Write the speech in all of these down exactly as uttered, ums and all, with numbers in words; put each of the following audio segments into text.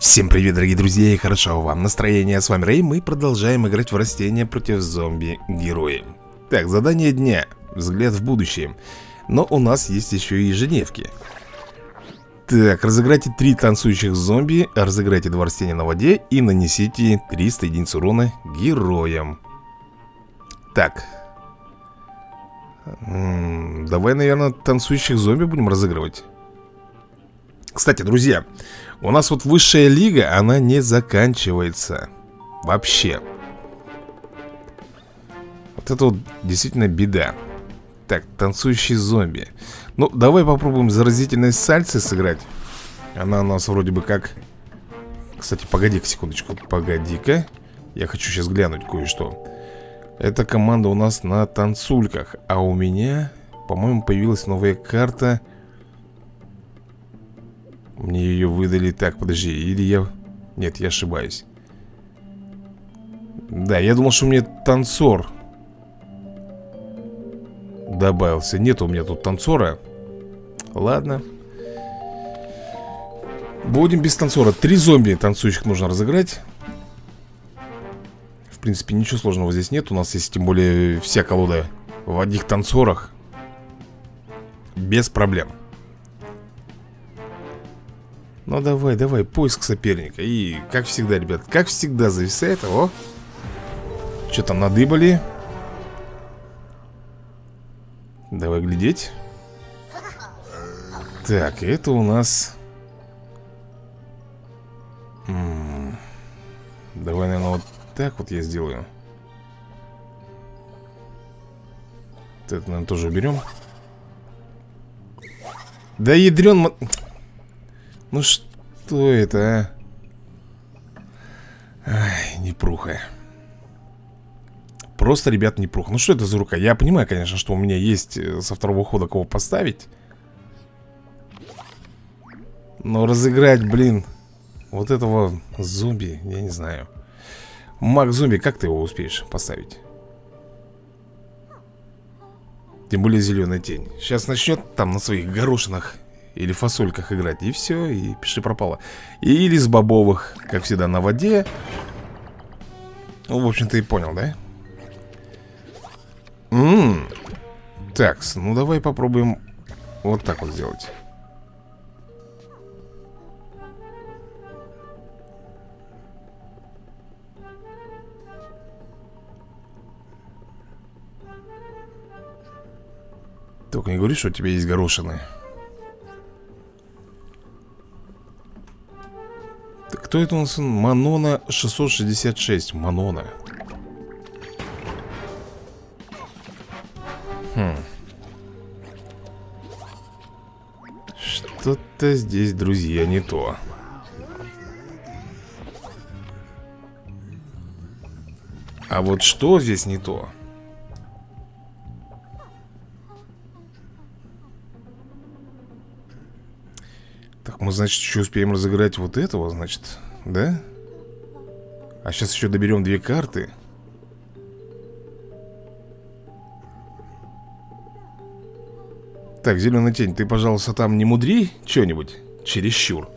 Всем привет, дорогие друзья, и хорошо вам настроение. С вами Рэй, мы продолжаем играть в растения против зомби-герои. Так, задание дня. Взгляд в будущее. Но у нас есть еще и ежедневки. Так, разыграйте три танцующих зомби, разыграйте два растения на воде и нанесите триста единиц урона героям. Так. М -м, давай, наверное, танцующих зомби будем разыгрывать. Кстати, друзья, у нас вот высшая лига, она не заканчивается вообще. Вот это вот действительно беда. Так, танцующий зомби. Ну, давай попробуем заразительность сальцы сыграть. Она у нас вроде бы как... Кстати, погоди-ка секундочку. Погоди-ка. Я хочу сейчас глянуть кое-что. Эта команда у нас на танцульках. А у меня, по-моему, появилась новая карта. Мне ее выдали. Так, подожди, или я... Нет, я ошибаюсь. Да, я думал, что у меня танцор добавился. Нет у меня тут танцора. Ладно. Будем без танцора. Три зомби танцующих нужно разыграть. В принципе, ничего сложного здесь нет. У нас есть, тем более, вся колода в одних танцорах. Без проблем. Ну давай, давай, поиск соперника. И, как всегда, ребят, как всегда зависает. О, что там надыбали. Давай глядеть. Так, это у нас М -м Давай, наверное, вот так вот я сделаю. Это, наверное, тоже уберем. Да ядрен... Ну что это, а? Ай, непруха. Просто, ребят, непруха. Ну что это за рука? Я понимаю, конечно, что у меня есть со второго хода кого поставить. Но разыграть, блин, вот этого зомби, я не знаю. Маг-зомби, как ты его успеешь поставить? Тем более зеленая тень. Сейчас начнет там на своих горошинах или фасольках играть, и все, и пиши пропало. Или с бобовых, как всегда, на воде. Ну, в общем, ты понял, да? Ммм. Так, ну давай попробуем вот так вот сделать. Только не говори, что у тебя есть горошины. Кто это у нас? Манона шестьсот шестьдесят шесть. Манона. Хм. Что-то здесь, друзья, не то. А вот что здесь не то? Так, мы, значит, еще успеем разыграть вот этого, значит, да? А сейчас еще доберем две карты. Так, зеленая тень, ты, пожалуйста, там не мудри что-нибудь чересчур.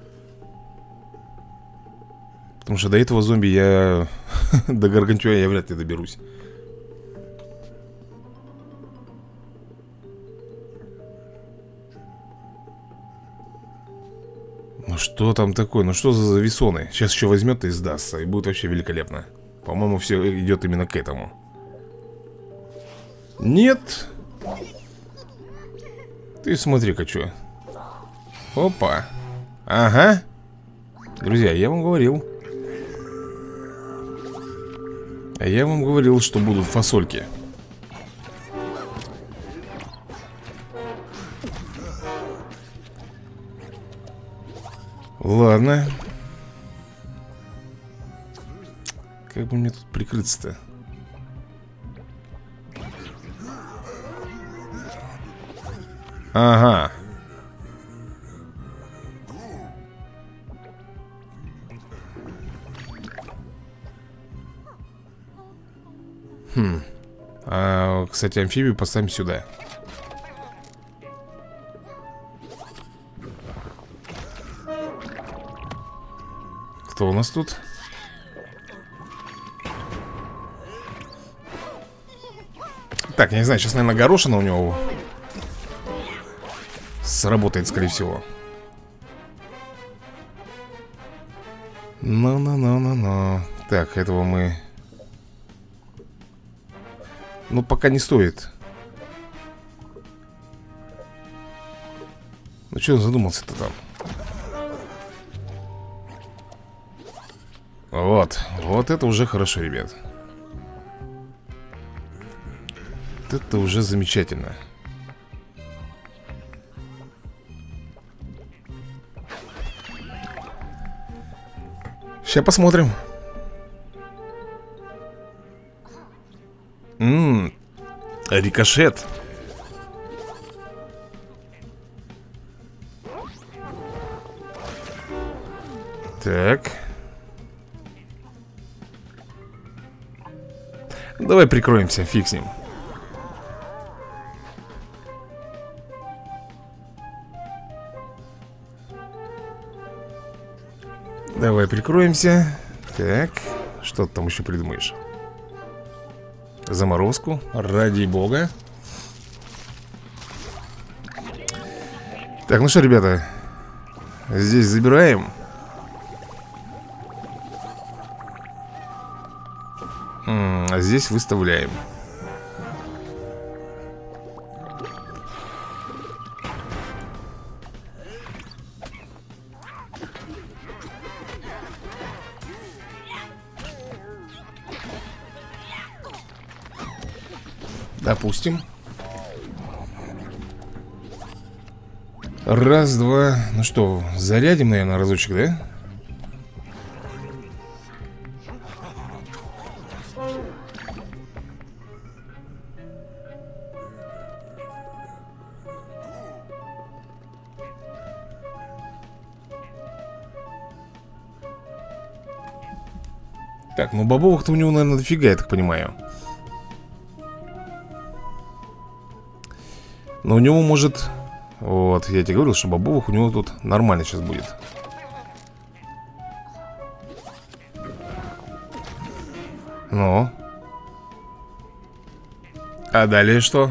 Потому что до этого зомби я... До Гаргантюа я вряд ли доберусь. Ну что там такое? Ну что за зависоны? Сейчас еще возьмет и сдастся. И будет вообще великолепно. По-моему, все идет именно к этому. Нет. Ты смотри-ка, что. Опа. Ага. Друзья, я вам говорил. А я вам говорил, что будут фасольки. Ладно. Как бы мне тут прикрыться-то? Ага. Хм. А, кстати, амфибию поставим сюда. Кто у нас тут? Так, я не знаю, сейчас, наверное, горошина у него сработает, скорее всего. Ну-ну-ну-ну-ну. Так, этого мы... Ну, пока не стоит. Ну, что он задумался-то там? Вот, вот это уже хорошо, ребят. Это уже замечательно. Сейчас посмотрим. Ммм, рикошет. Так. Давай прикроемся, фиг с ним. Давай прикроемся. Так, что ты там еще придумаешь? Заморозку, ради бога. Так, ну что, ребята, здесь забираем. А здесь выставляем. Допустим. Раз, два. Ну что, зарядим, наверное, разочек, да? Так, ну бобовых-то у него, наверное, дофига, я так понимаю. Но у него может... Вот, я тебе говорил, что бобовых у него тут нормально сейчас будет. Ну. А далее что?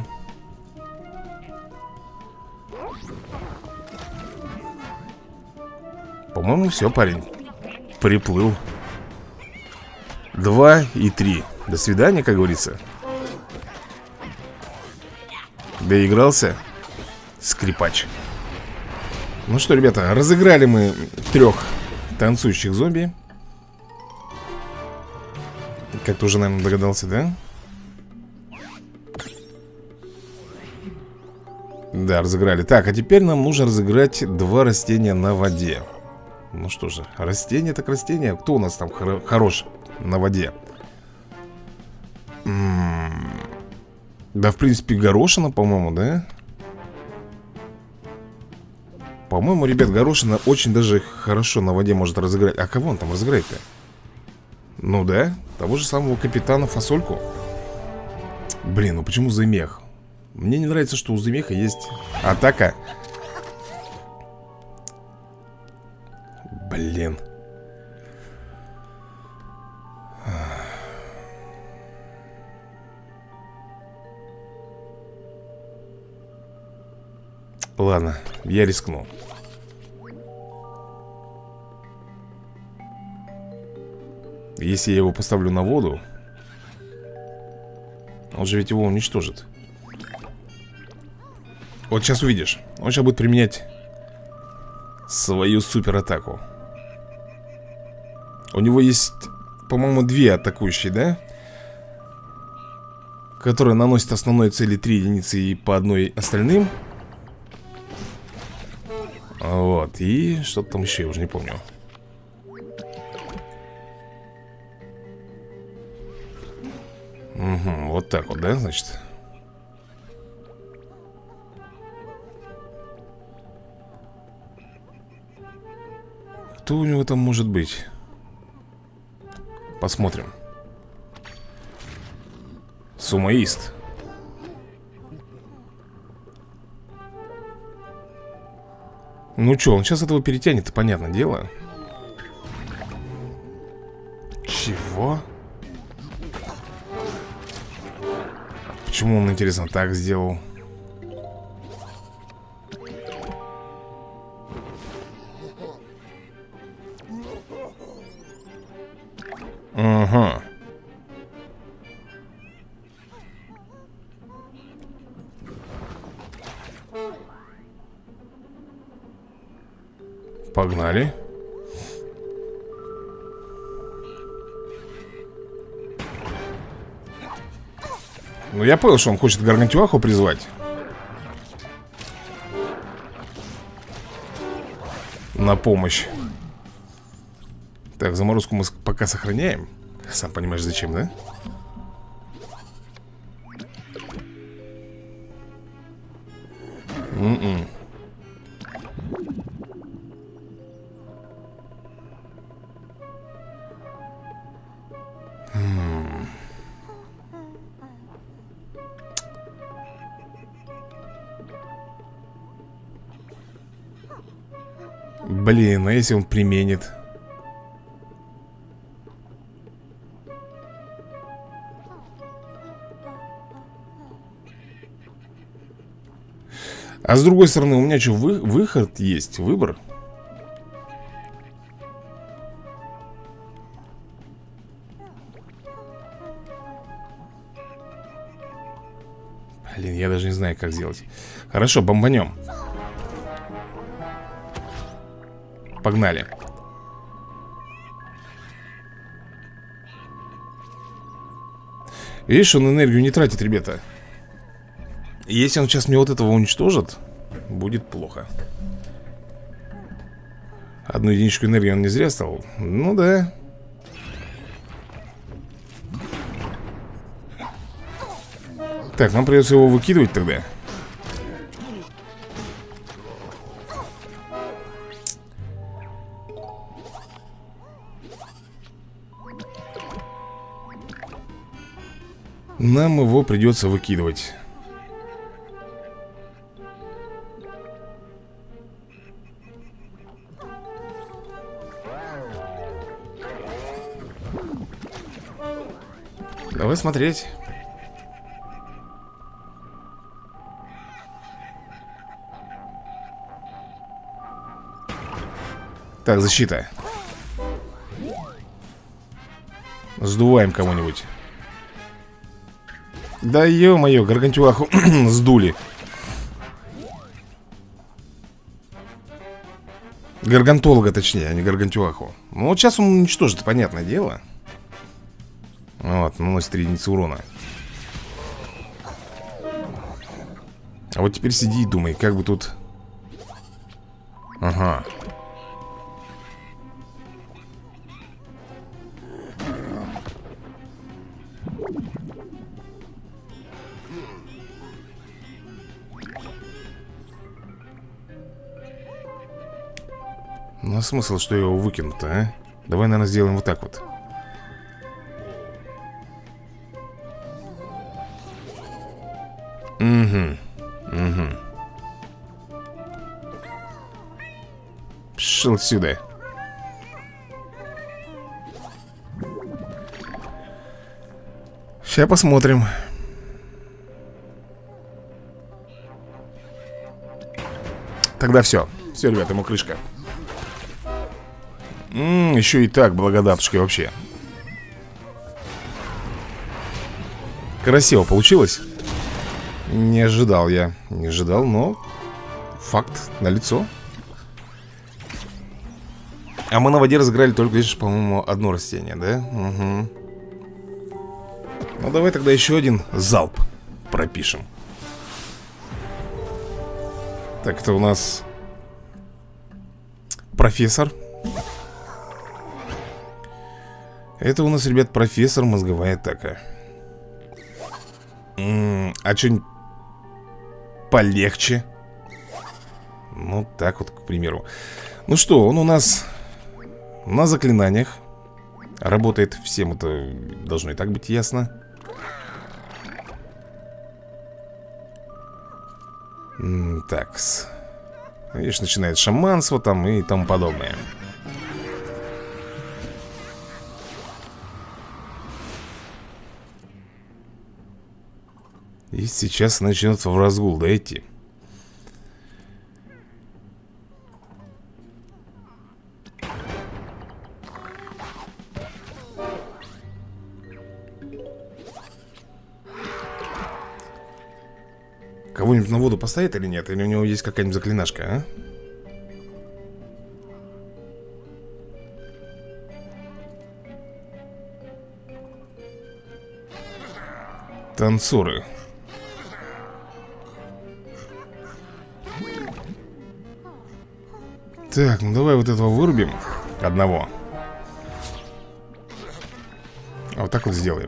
По-моему, все, парень. Приплыл. Два и три. До свидания, как говорится. Доигрался скрипач. Ну что, ребята, разыграли мы трех танцующих зомби. Как ты уже, наверное, догадался, да? Да, разыграли. Так, а теперь нам нужно разыграть два растения на воде. Ну что же, растение так растение. Кто у нас там хор хорош на воде? М-м-м. Да, в принципе, горошина, по-моему, да? По-моему, ребят, горошина очень даже хорошо на воде может разыграть. А кого он там разыграет-то? Ну да, того же самого капитана Фасольку. Блин, ну почему Зымех? Мне не нравится, что у Зымеха есть атака. Блин. Ладно, я рискну. Если я его поставлю на воду, он же ведь его уничтожит. Вот сейчас увидишь. Он сейчас будет применять свою суператаку. У него есть, по-моему, две атакующие, да? Которые наносят основной цели три единицы и по одной остальным. Вот, и что-то там еще, я уже не помню. Угу, вот так вот, да, значит. Кто у него там может быть? Посмотрим. Сумоист. Ну что, он сейчас этого перетянет, понятное дело. Чего? Почему он, интересно, так сделал? Ага. Погнали. Ну, я понял, что он хочет Гаргантюаху призвать. На помощь. Так, заморозку мы пока сохраняем. Сам понимаешь, зачем, да? М-м. М-м. Блин, а если он применит? А с другой стороны, у меня что, вы, выход есть, выбор? Блин, я даже не знаю, как сделать. Хорошо, бомбанем. Погнали. Видишь, он энергию не тратит, ребята. Если он сейчас мне вот этого уничтожит, будет плохо. Одну единичку энергии он не зря стал. Ну да. Так, нам придется его выкидывать тогда. Нам его придется выкидывать. Давай смотреть. Так, защита. Сдуваем кого-нибудь. Да ё-моё, Гаргантюаху сдули. Гаргантолога, точнее, а не Гаргантюаху. Ну вот сейчас он уничтожит, понятное дело. Вот, наносит три единицы урона. А вот теперь сиди и думай, как бы тут... Ага. Ну, а смысл, что его выкинут, а? Давай, наверное, сделаем вот так вот. Угу. Угу. Пошел сюда. Сейчас посмотрим. Тогда все. Все, ребята, ему крышка. М-м, еще и так, благодатушки вообще. Красиво получилось. Не ожидал я. Не ожидал, но факт налицо. А мы на воде разыграли только лишь, по-моему, одно растение, да? Угу. Ну давай тогда еще один залп пропишем. Так, это у нас профессор. Это у нас, ребят, профессор мозговая атака. М-м, а что-нибудь полегче? Ну, так вот, к примеру. Ну что, он у нас на заклинаниях работает. Всем это должно и так быть ясно. М-м, такс. Видишь, начинает шаманство там и тому подобное. И сейчас начнется в разгул, да, идти. Кого-нибудь на воду поставит или нет? Или у него есть какая-нибудь заклинашка, а? Танцоры. Так, ну давай вот этого вырубим. Одного. А вот так вот сделаем.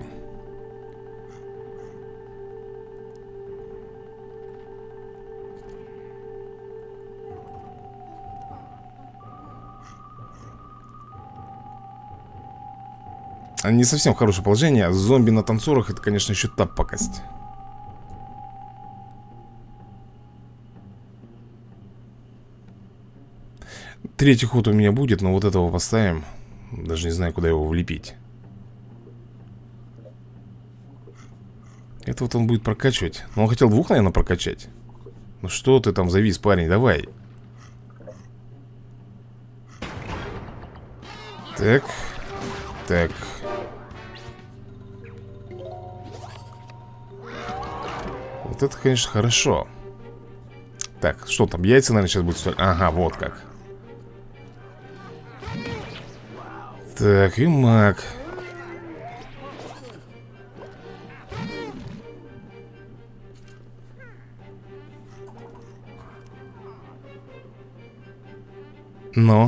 Не совсем хорошее положение. Зомби на танцорах — это, конечно, еще та пакость. Третий ход у меня будет, но вот этого поставим. Даже не знаю, куда его влепить. Это вот он будет прокачивать. Но он хотел двух, наверное, прокачать. Ну что ты там завис, парень, давай. Так. Так. Вот это, конечно, хорошо. Так, что там, яйца, наверное, сейчас будет стоить. Ага, вот как. Так, и маг. Но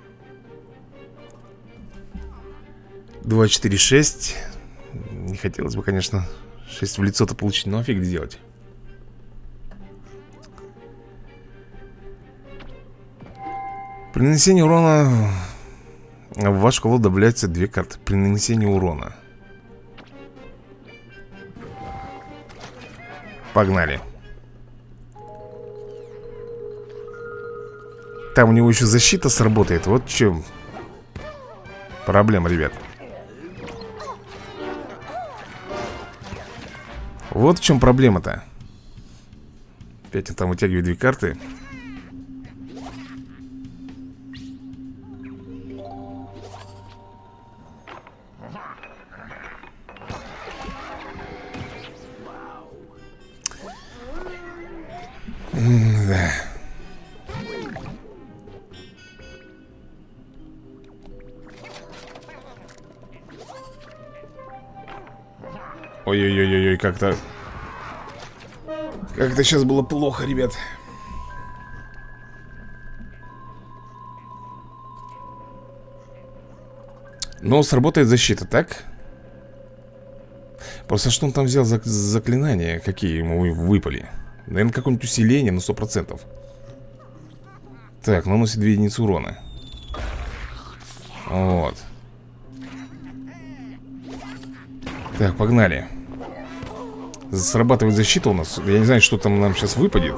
два, четыре, шесть. Не хотелось бы, конечно, шесть в лицо-то получить, но фиг сделать. При нанесении урона в вашу колоду добавляются две карты. При нанесении урона. Погнали. Там у него еще защита сработает. Вот в чем проблема, ребят. Вот в чем проблема-то. Опять он там вытягивает две карты. Да. Ой-ой-ой-ой, как-то... Как-то сейчас было плохо, ребят. Но сработает защита, так? Просто что он там взял за заклинания? Какие ему выпали? Наверное, какое-нибудь усиление на сто процентов. Так, наносит две единицы урона. Вот. Так, погнали. Срабатывает защита у нас. Я не знаю, что там нам сейчас выпадет.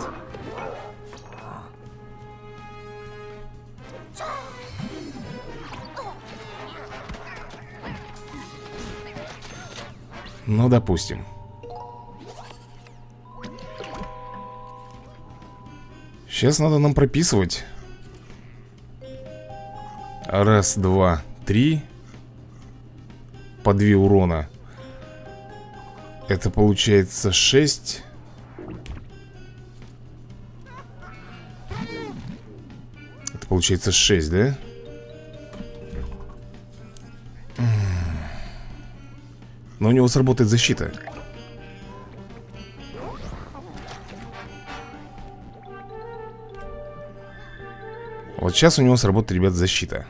Ну, допустим. Сейчас надо нам прописывать. Раз, два, три. По две урона. Это получается шесть. Это получается шесть, да? Но у него сработает защита. Вот сейчас у него сработает, ребят, защита.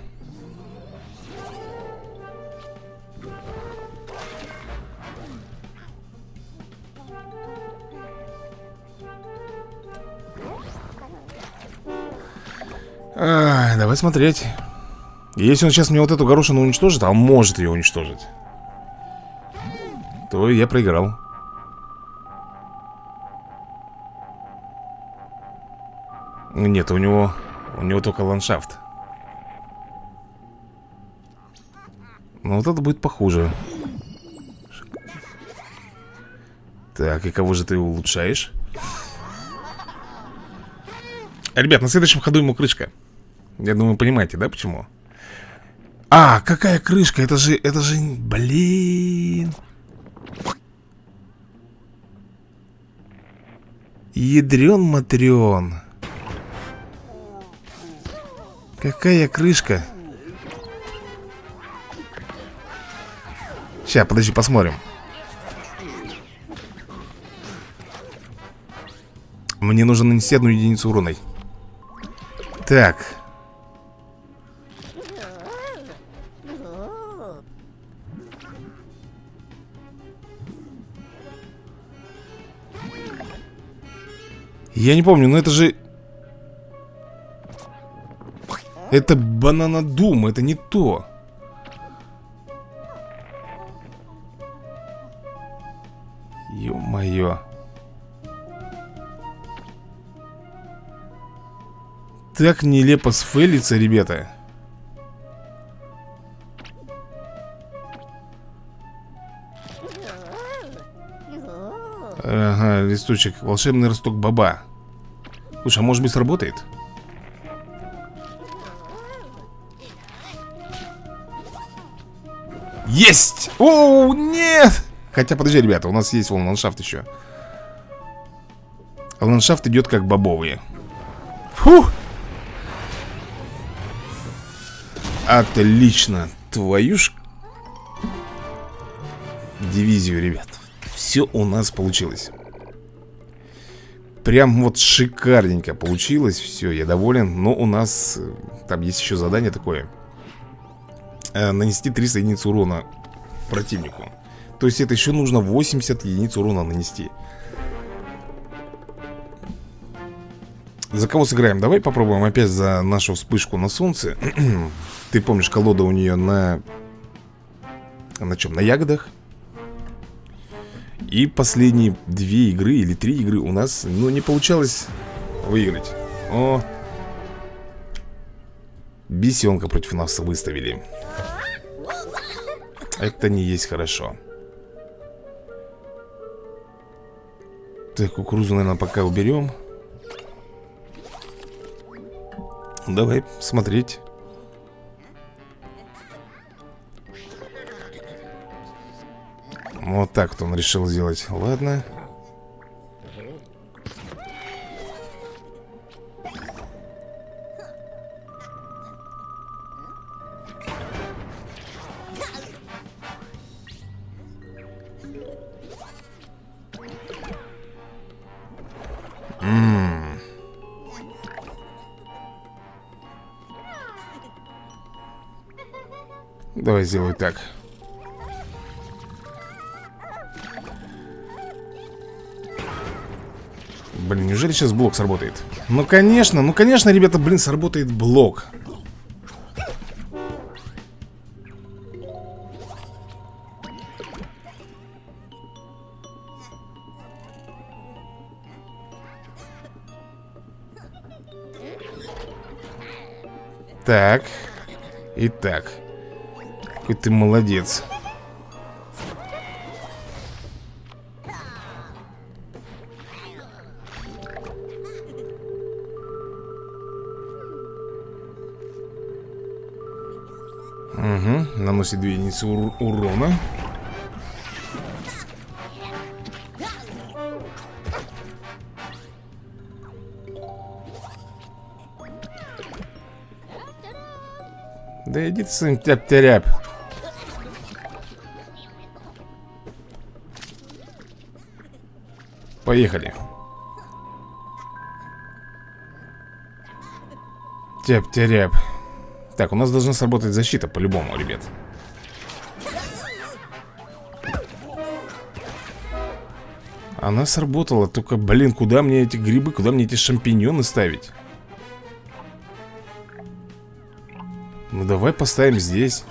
А, давай смотреть. Если он сейчас мне вот эту горошину уничтожит, а он может ее уничтожить, то я проиграл. Нет, у него... У него только ландшафт. Но вот это будет похуже. Так, и кого же ты улучшаешь? Ребят, на следующем ходу ему крышка. Я думаю, понимаете, да, почему? А, какая крышка? Это же, это же, блин. Ядрен-матрен. Какая крышка? Сейчас, подожди, посмотрим. Мне нужно нанести одну единицу урона. Так. Я не помню, но это же... Это бананодум, это не то. Ё-моё. Так нелепо сфейлится, ребята. Ага, листочек. Волшебный росток баба. Слушай, а может быть сработает? Есть! О, нет! Хотя, подожди, ребята, у нас есть вон ландшафт еще. Ландшафт идет как бобовые. Фух! Отлично. Твою ж дивизию, ребят. Все у нас получилось. Прям вот шикарненько получилось. Все, я доволен. Но у нас там есть еще задание такое. Нанести триста единиц урона противнику. То есть это еще нужно восемьдесят единиц урона нанести. За кого сыграем? Давай попробуем опять за нашу вспышку на солнце. Ты помнишь, колода у нее на... На чем? На ягодах. И последние две игры или три игры у нас, ну, не получалось выиграть. О! Бесенка против нас выставили. Это не есть хорошо. Так, кукурузу, наверное, пока уберем. Давай смотреть. Вот так вот он решил сделать. Ладно. М-м. Давай сделаю так. Блин, неужели сейчас блок сработает? Ну, конечно, ну, конечно, ребята, блин, сработает блок. Так. Итак. Какой ты молодец. Угу, наносит две единицы ур урона. Да иди ты своим тяп-тяряп. Поехали. Тяп-тяряп. Так, у нас должна сработать защита по-любому, ребят. Она сработала, только, блин, куда мне эти грибы, куда мне эти шампиньоны ставить? Ну давай поставим здесь.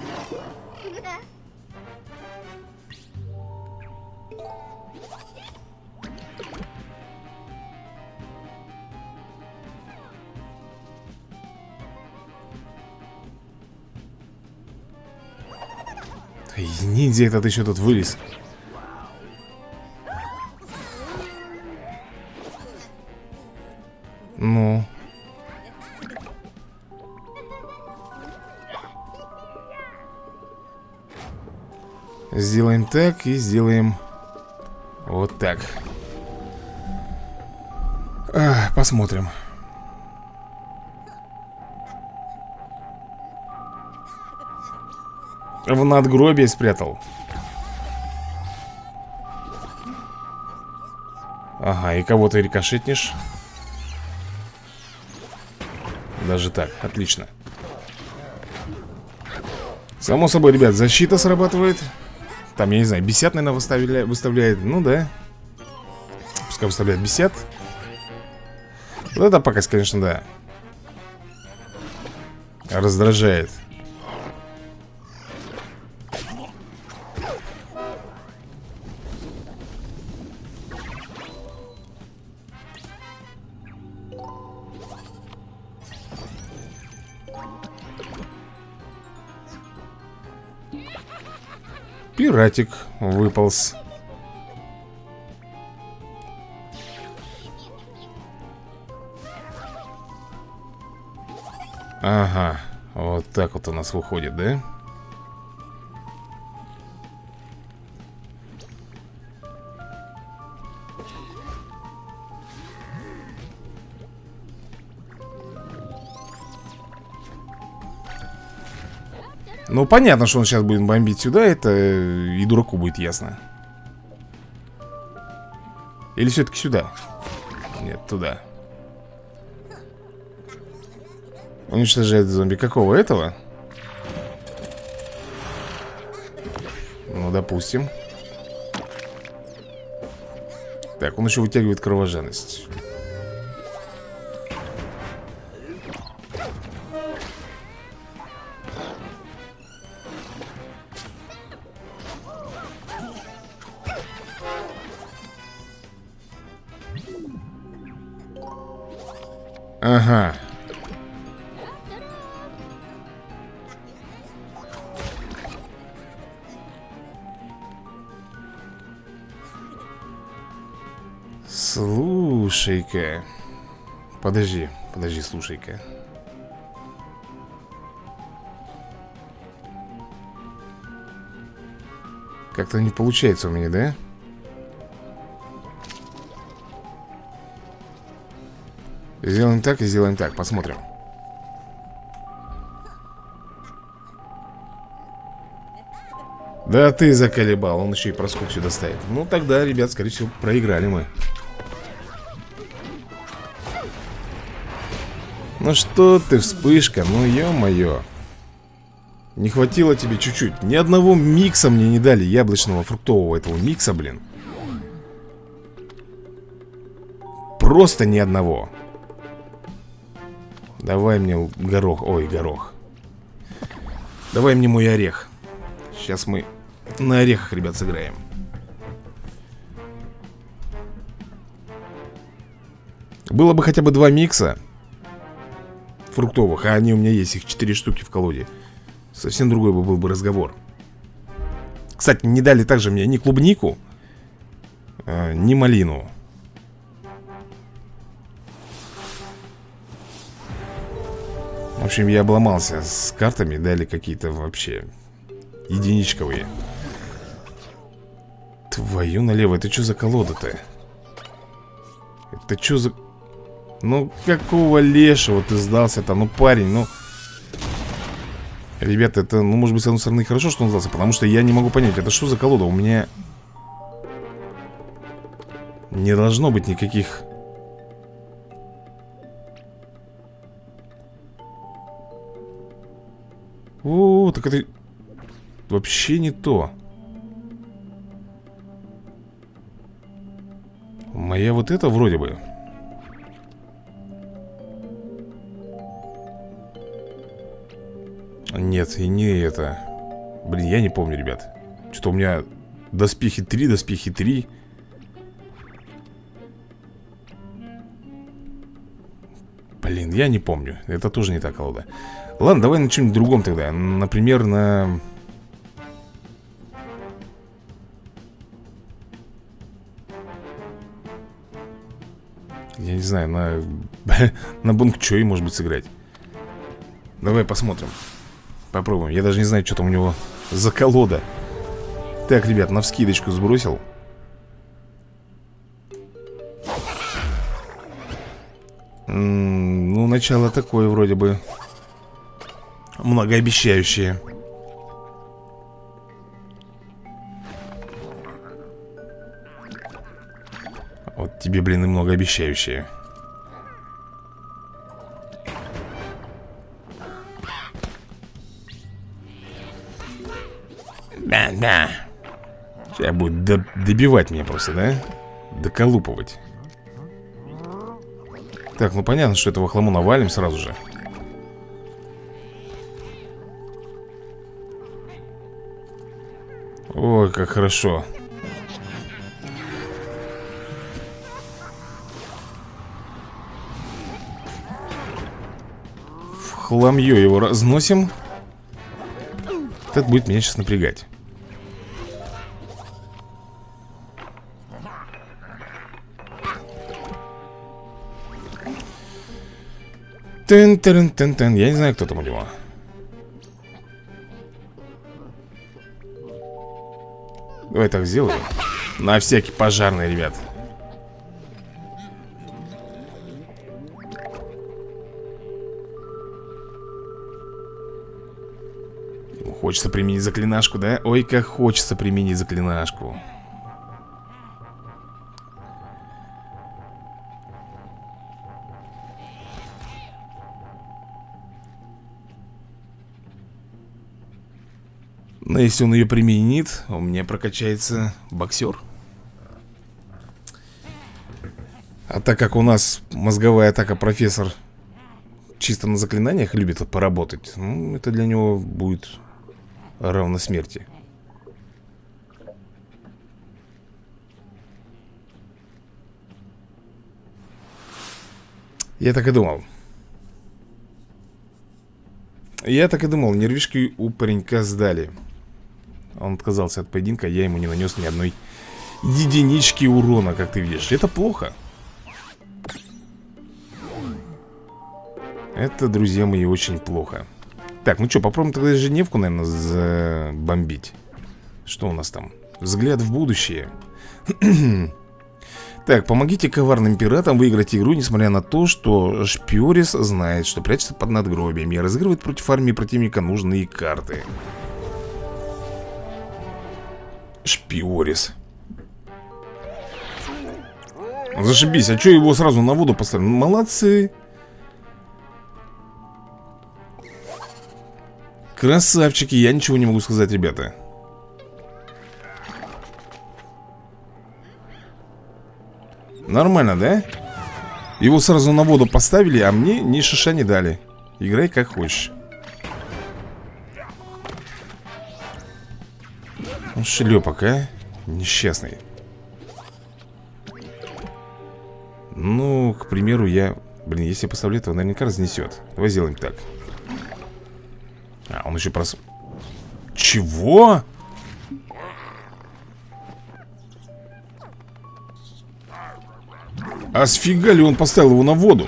Ниндзя этот еще тут вылез. Ну. Сделаем так и сделаем вот так. А, посмотрим. В надгробие спрятал. Ага, и кого ты рикошетнешь? Даже так, отлично. Само собой, ребят, защита срабатывает. Там, я не знаю, бесят, наверное, выставля... выставляет. Ну да. Пускай выставляет бесят. Вот это пока, конечно, да. Раздражает. Пиратик выполз. Ага, вот так вот у нас выходит, да? Ну, понятно, что он сейчас будет бомбить сюда. Это и дураку будет ясно. Или все-таки сюда? Нет, туда. Уничтожает зомби. Какого? Этого? Ну, допустим. Так, он еще вытягивает кровожадность. Ага. Слушай-ка. Подожди, подожди, слушай-ка. Как-то не получается у меня, да? Сделаем так и сделаем так, посмотрим. Да ты заколебал, он еще и проскок сюда ставит. Ну тогда, ребят, скорее всего, проиграли мы. Ну что ты, вспышка, ну ё-моё. Не хватило тебе чуть-чуть. Ни одного микса мне не дали, яблочного, фруктового этого микса, блин. Просто ни одного. Давай мне горох, ой, горох. Давай мне мой орех. Сейчас мы на орехах, ребят, сыграем. Было бы хотя бы два микса фруктовых, а они у меня есть, их четыре штуки в колоде. Совсем другой бы был бы разговор. Кстати, не дали также мне ни клубнику, а, ни малину. В общем, я обломался с картами, дали какие-то вообще единичковые. Твою налево, это что за колода-то? Это что за... Ну, какого лешего ты сдался-то? Ну, парень, ну... Ребята, это, ну, может быть, с одной стороны хорошо, что он сдался, потому что я не могу понять, это что за колода? У меня... Не должно быть никаких... О, так это вообще не то. Моя вот это вроде бы. Нет, и не это. Блин, я не помню, ребят. Что-то у меня доспехи три, доспехи три. Блин, я не помню. Это тоже не та колода. Ладно, давай на чем-нибудь другом тогда. Например, на... Я не знаю, на... на бункчой, может быть, сыграть. Давай посмотрим. Попробуем. Я даже не знаю, что там у него за колода. Так, ребят, навскидочку сбросил. М-м, ну, начало такое вроде бы многообещающее. Вот тебе, блин, и многообещающее. Да, да. Сейчас будет до добивать меня просто, да? Доколупывать. Так, ну понятно, что этого хламу навалим сразу же. Ой, как хорошо. В хламье его разносим. Это будет меня сейчас напрягать. Тын-тын-тын-тын. Я не знаю, кто там у него. Давай так сделаю. На всякий пожарный, ребят. Хочется применить заклинашку, да? Ой, как хочется применить заклинашку. Но если он ее применит, у меня прокачается боксер. А так как у нас мозговая атака профессор чисто на заклинаниях любит поработать, ну, это для него будет равно смерти. Я так и думал. Я так и думал, нервишки у паренька сдали. Он отказался от поединка, я ему не нанес ни одной единички урона, как ты видишь. Это плохо. Это, друзья мои, очень плохо. Так, ну что, попробуем тогда ежедневку, наверное, забомбить. Что у нас там? Взгляд в будущее. Так, помогите коварным пиратам выиграть игру, несмотря на то, что Шпиорис знает, что прячется под надгробием и разыгрывает против армии противника нужные карты. Шпиорис. Зашибись, а что его сразу на воду поставили? Молодцы. Красавчики, я ничего не могу сказать, ребята. Нормально, да? Его сразу на воду поставили, а мне ни шиша не дали. Играй как хочешь. Он шлепок, а? Несчастный. Ну, к примеру, я... Блин, если я поставлю, то наверняка разнесет. Давай сделаем так. А, он еще прос... Чего? А сфига ли он поставил его на воду?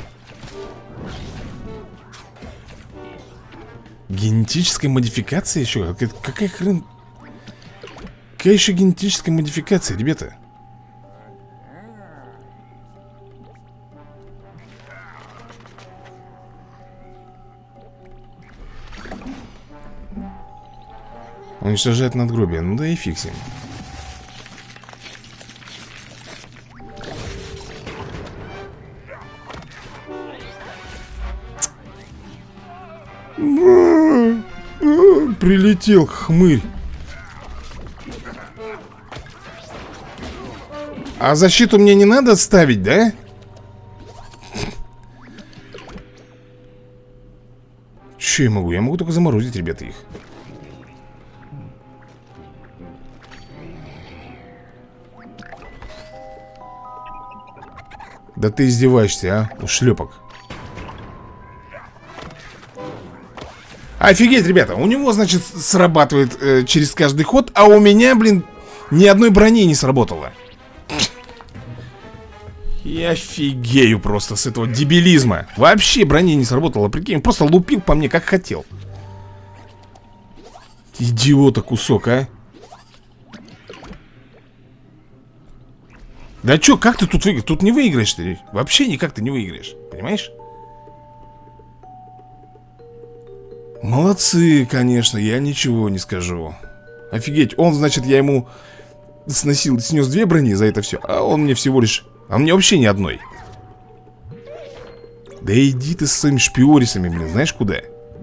Генетическая модификация еще? Какая хрен... Какая еще генетическая модификация, ребята? Уничтожает надгробие. Ну да и фиг с ним. Прилетел хмырь. А защиту мне не надо ставить, да? Че я могу? Я могу только заморозить, ребята, их. Да ты издеваешься, а? Ушлепок. Офигеть, ребята, у него, значит, срабатывает э, через каждый ход, а у меня, блин, ни одной брони не сработало. Я офигею просто с этого дебилизма. Вообще брони не сработала, прикинь, просто лупил по мне как хотел. Идиота кусок, а. Да чё, как ты тут выиграешь? Тут не выиграешь ты. Вообще никак ты не выиграешь, понимаешь? Молодцы, конечно, я ничего не скажу. Офигеть, он, значит, я ему сносил, снес две брони за это все, а он мне всего лишь... А мне вообще ни одной. Да иди ты с своими шпиорисами, блин, знаешь куда?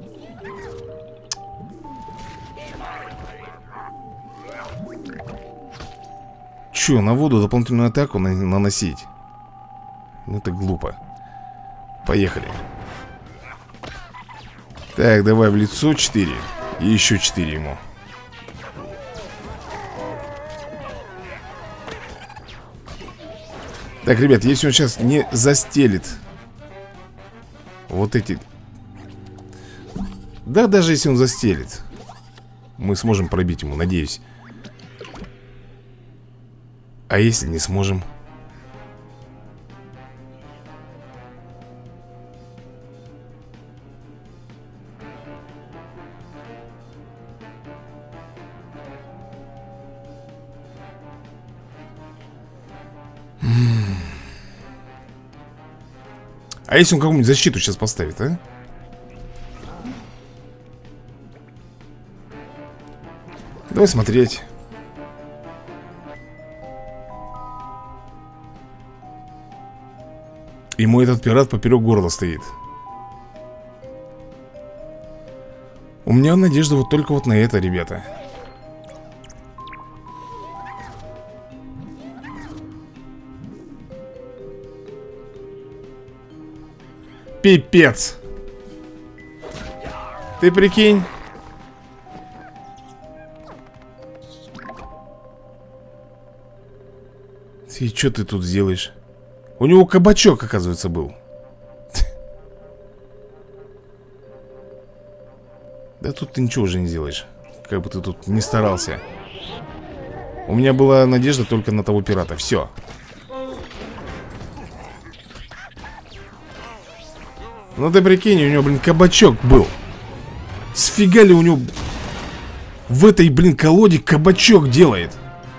Че, на воду дополнительную атаку на наносить? Ну это глупо. Поехали. Так, давай в лицо четыре. И еще четыре ему. Так, ребят, если он сейчас не застелит вот эти... Да, даже если он застелит, мы сможем пробить ему, надеюсь. А если не сможем? А если он какую-нибудь защиту сейчас поставит, а? Давай смотреть. Ему этот пират поперек горла стоит. У меня надежда вот только вот на это, ребята. Пипец. Ты прикинь. И что ты тут сделаешь? У него кабачок, оказывается, был. Да тут ты ничего уже не сделаешь. Как бы ты тут не старался. У меня была надежда только на того пирата. Все. Ну ты прикинь, у него, блин, кабачок был. Сфига ли у него в этой, блин, колоде кабачок делает?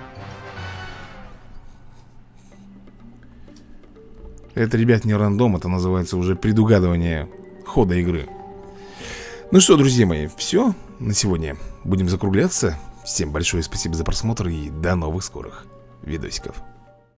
Это, ребят, не рандом, это называется уже предугадывание хода игры. Ну что, друзья мои, все на сегодня. Будем закругляться. Всем большое спасибо за просмотр и до новых скорых видосиков.